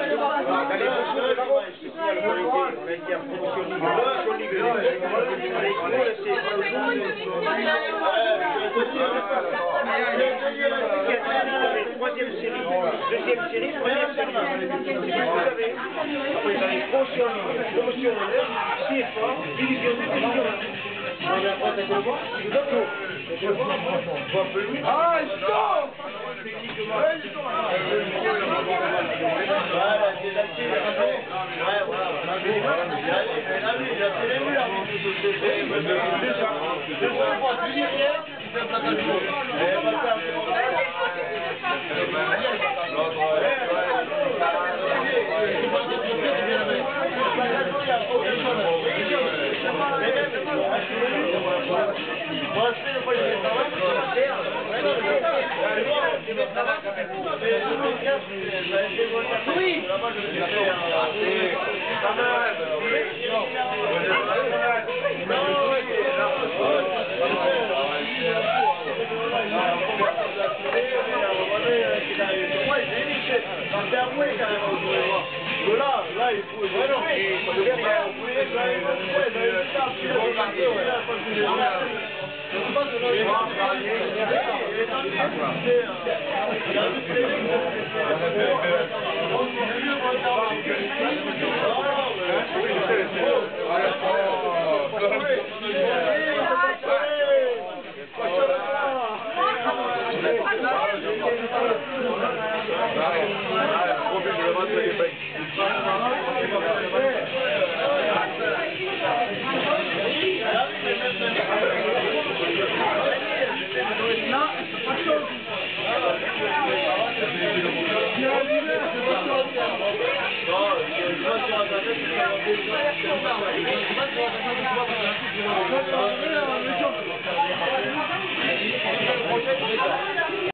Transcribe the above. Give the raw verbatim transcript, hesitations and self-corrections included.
Troisième série, deuxième série, troisième série. Après, vous avez promotion en ligne, promotion en l'air, C F A, division deux, division un. Ah, stop! Oui. Là, là, il faut... Ouais, non, non,